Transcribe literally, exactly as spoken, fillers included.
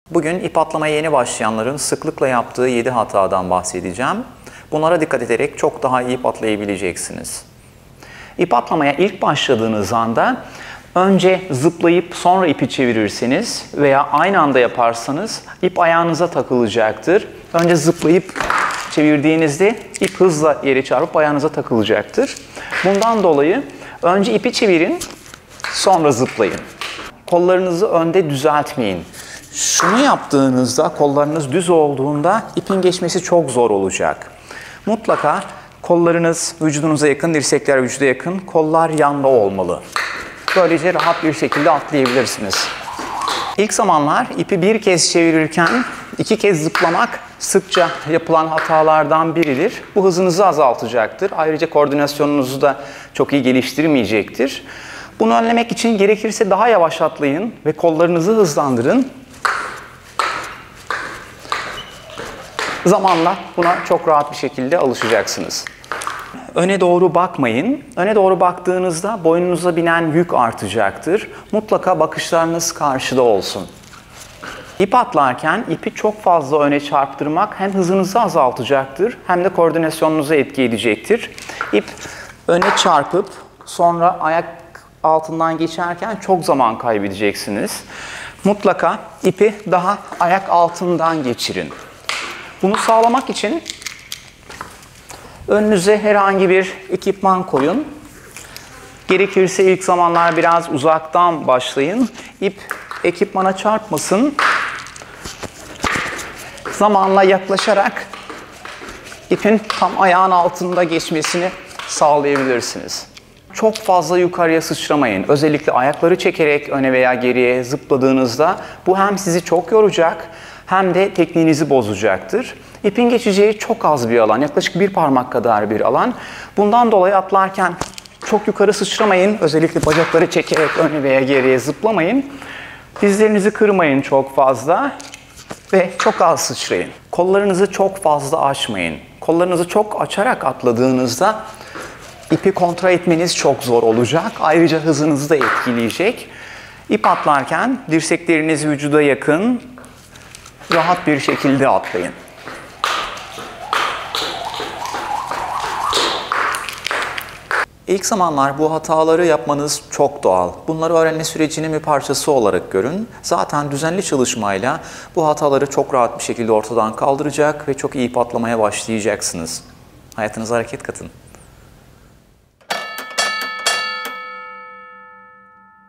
Bugün ip atlamaya yeni başlayanların sıklıkla yaptığı yedi hatadan bahsedeceğim. Bunlara dikkat ederek çok daha iyi ip atlayabileceksiniz. İp atlamaya ilk başladığınız anda önce zıplayıp sonra ipi çevirirseniz veya aynı anda yaparsanız ip ayağınıza takılacaktır. Önce zıplayıp çevirdiğinizde ip hızla yere çarpıp ayağınıza takılacaktır. Bundan dolayı önce ipi çevirin, sonra zıplayın. Kollarınızı önde düzeltmeyin. Şunu yaptığınızda, kollarınız düz olduğunda ipin geçmesi çok zor olacak. Mutlaka kollarınız vücudunuza yakın, dirsekler vücuda yakın, kollar yanda olmalı. Böylece rahat bir şekilde atlayabilirsiniz. İlk zamanlar ipi bir kez çevirirken iki kez zıplamak sıkça yapılan hatalardan biridir. Bu hızınızı azaltacaktır. Ayrıca koordinasyonunuzu da çok iyi geliştirmeyecektir. Bunu önlemek için gerekirse daha yavaş atlayın ve kollarınızı hızlandırın. Zamanla buna çok rahat bir şekilde alışacaksınız. Öne doğru bakmayın. Öne doğru baktığınızda boynunuza binen yük artacaktır. Mutlaka bakışlarınız karşıda olsun. İp atlarken ipi çok fazla öne çarptırmak hem hızınızı azaltacaktır hem de koordinasyonunuza etki edecektir. İp öne çarpıp sonra ayak altından geçerken çok zaman kaybedeceksiniz. Mutlaka ipi daha ayak altından geçirin. Bunu sağlamak için önünüze herhangi bir ekipman koyun. Gerekirse ilk zamanlar biraz uzaktan başlayın. İp ekipmana çarpmasın. Zamanla yaklaşarak ipin tam ayağın altında geçmesini sağlayabilirsiniz. Çok fazla yukarıya sıçramayın. Özellikle ayakları çekerek öne veya geriye zıpladığınızda bu hem sizi çok yoracak hem de tekniğinizi bozacaktır. İpin geçeceği çok az bir alan, yaklaşık bir parmak kadar bir alan. Bundan dolayı atlarken çok yukarı sıçramayın. Özellikle bacakları çekerek öne veya geriye zıplamayın. Dizlerinizi kırmayın çok fazla ve çok az sıçrayın. Kollarınızı çok fazla açmayın. Kollarınızı çok açarak atladığınızda ipi kontrol etmeniz çok zor olacak. Ayrıca hızınızı da etkileyecek. İp atlarken dirsekleriniz vücuda yakın, rahat bir şekilde atlayın. İlk zamanlar bu hataları yapmanız çok doğal. Bunları öğrenme sürecinin bir parçası olarak görün. Zaten düzenli çalışmayla bu hataları çok rahat bir şekilde ortadan kaldıracak ve çok iyi ip atlamaya başlayacaksınız. Hayatınıza hareket katın.